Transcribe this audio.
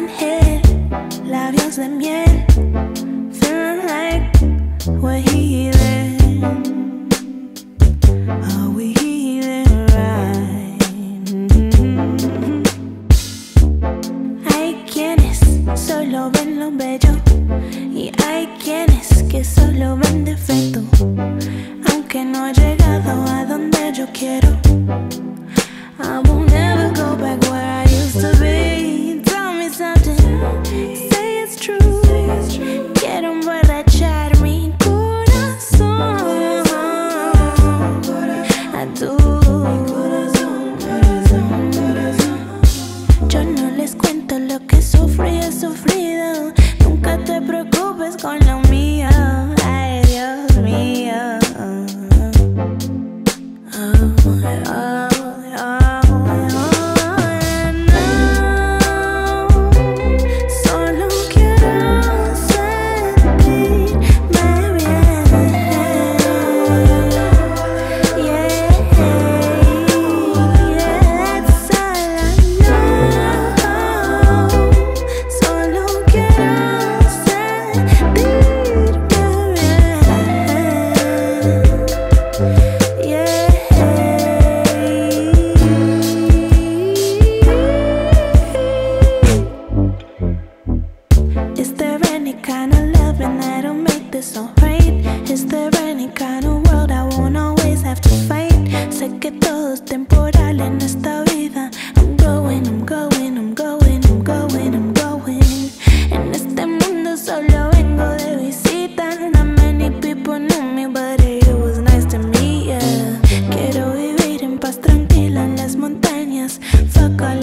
in here, labios de miel, feeling like we're healing. Are we healing right? Hay quienes solo ven lo bello y hay quienes que solo ven defecto. Aunque no he llegado a donde yo quiero, I will never go back where I used to be. Tell me something, say it's true. Quiero emborrachar mi corazón. A tu yo no les cuento lo que sufrí, he sufrido. Nunca te preocupes con lo mío. Ay, Dios mío. Solo quiero sentirme bien. Yeah, that's all I know. Solo quiero sentirme bien. Is there any kind of loving that'll make this alright? Is there any kind of world I won't always have to fight? Sé que todo es temporal en esta vida. I'm going, I'm going, I'm going, I'm going, I'm going. En este mundo solo vengo de visita. Not many people knew me, but it was nice to meet ya. Quiero vivir en paz tranquila en las montañas. Fuck all